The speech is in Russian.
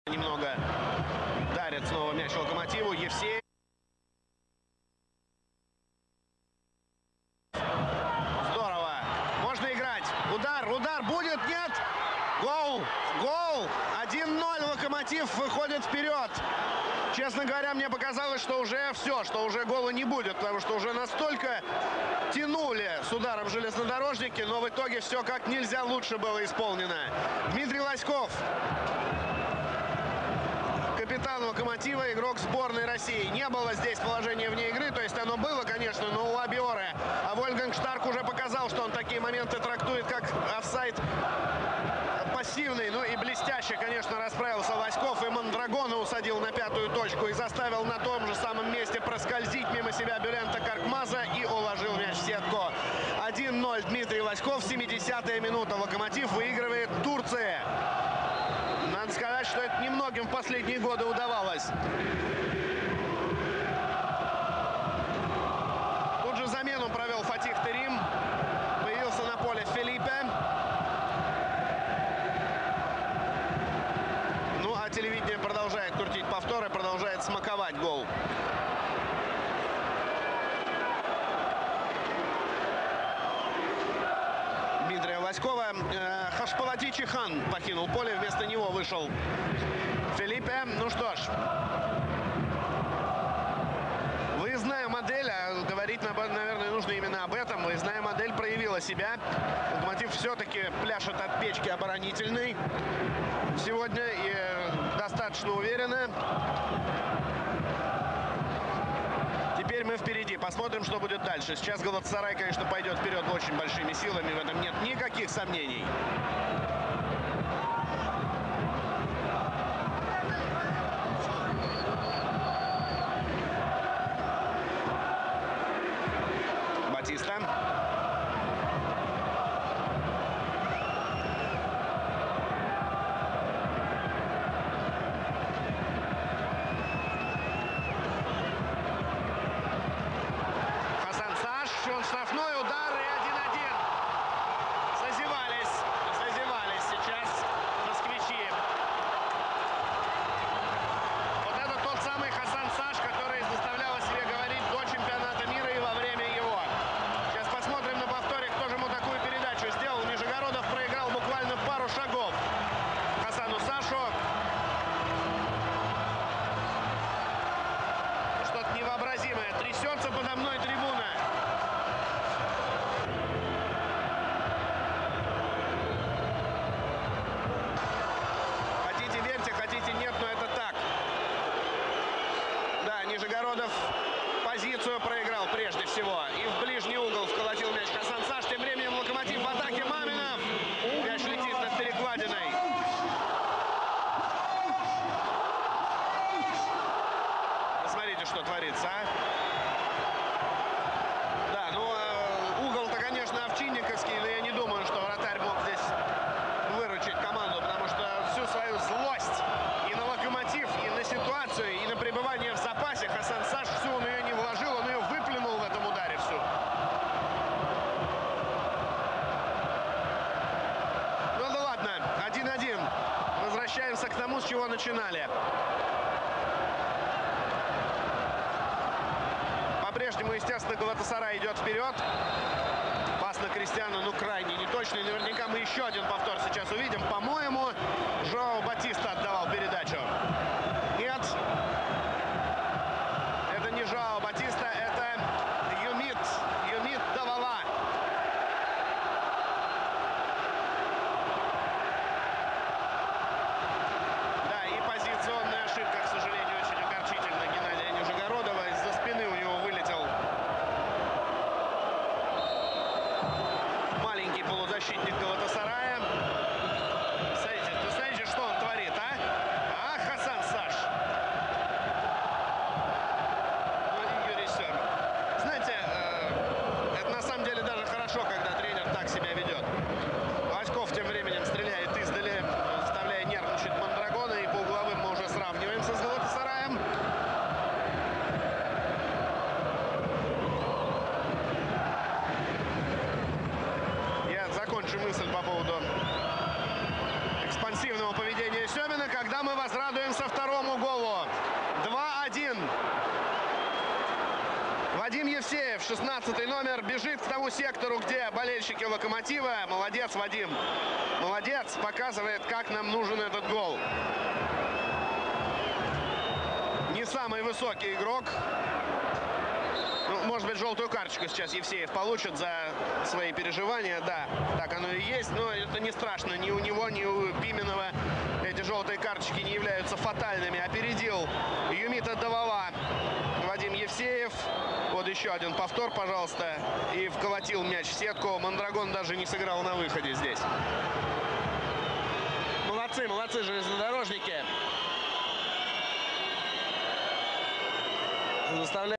Немного дарит снова мяч Локомотиву. Евсеев. Здорово. Можно играть. Удар будет, нет. Гол. 1-0. Локомотив выходит вперед. Честно говоря, мне показалось, что уже все, что уже гола не будет, потому что уже настолько тянули с ударом железнодорожники, но в итоге все как нельзя лучше было исполнено. Дмитрий Лоськов, капитан Локомотива, игрок сборной России. Не было здесь положения вне игры, то есть оно было, конечно, но у Абиоры. А Вольфганг Штарк уже показал, что он такие моменты трактует как офсайд пассивный. Ну и блестяще, конечно, расправился Лоськов и Мондрагона усадил на пятую точку и заставил на том же самом месте проскользить мимо себя Бюлента Каркмаза и уложил мяч в сетку. 1-0 Дмитрий Лоськов, 70-я минута. Локомотив выигрывает Турция. Надо сказать, что это немногим в последние годы удавалось. Тут же замену провел Фатих Терим. Появился на поле Филиппе. Ну, а телевидение продолжает крутить повторы, продолжает смаковать гол. Дмитрия Лоськова. Хашпалати Чихан покинул поле, вместо него вышел Филиппе. Ну что ж, выездная модель, а говорить, наверное, нужно именно об этом. Выездная модель проявила себя. Локомотив все-таки пляшет от печки оборонительной сегодня и достаточно уверенно. Теперь мы впереди. Посмотрим, что будет дальше. Сейчас Галатасарай, конечно, пойдет вперед очень большими силами. В этом нет никаких сомнений. Батиста. Штрафной удар и 1-1. Зазевались сейчас москвичи. Вот это тот самый Хасан Саш, который заставлял о себе говорить до чемпионата мира и во время его. Сейчас посмотрим на повторе, кто же ему такую передачу сделал. Нижегородов проиграл буквально пару шагов Хасану Сашу. Что-то невообразимое. Трясется подо мной трибуна. Хотите нет, но это так. Да, Нижегородов позицию проиграл прежде всего. И в ближний угол вколотил мяч Хасан Саш. Тем временем Локомотив в атаке. Маминов. Мяч летит над перекладиной. Посмотрите, что творится, а. Да, ну угол-то, конечно, овчинниковский, но я не думаю, что вратарь мог здесь выручить команду, потому что всю свою злость и на Локомотив, и на ситуацию, и на пребывание в запасе Хасан Саш всю он ее не вложил, он ее выплюнул в этом ударе всю. Ну да ладно, 1-1. Возвращаемся к тому, с чего начинали. По-прежнему, естественно, Галатасарай идет вперед. Пас на Кристиану, ну, крайне неточный. Наверняка мы еще один повтор сейчас увидим. По-моему, Жоао Батиста отдавал передачу. Нет. Это не Жоао Батиста, это Юмит Давала. Да, и позиционная ошибка, к сожалению, очень огорчительна Геннадия Нижегородова. Из-за спины у него вылетел маленький полузащитник Галатасарая. Смотрите, что он творит, а? А, Хасан Саш. Ну, Юрий Семин. Знаете, это на самом деле даже хорошо, когда тренер так себя ведет. Лоськов тем временем стреляет издали, заставляя нервничать Мондрагона. И по угловым мы уже сравниваемся с Галатасараем. Я закончу мысль по поводу экспансивного поведения Семина, когда мы возрадуем 16-й номер бежит к тому сектору, где болельщики Локомотива. Молодец, Вадим. Молодец. Показывает, как нам нужен этот гол. Не самый высокий игрок. Ну, может быть, желтую карточку сейчас Евсеев получит за свои переживания. Да, так оно и есть. Но это не страшно. Ни у него, ни у Пименова эти желтые карточки не являются фатальными. Опередил Юмита Давала Вадим Евсеев. Вот еще один повтор, пожалуйста. И вколотил мяч в сетку. Мондрагон даже не сыграл на выходе здесь. Молодцы, молодцы железнодорожники. Заставляют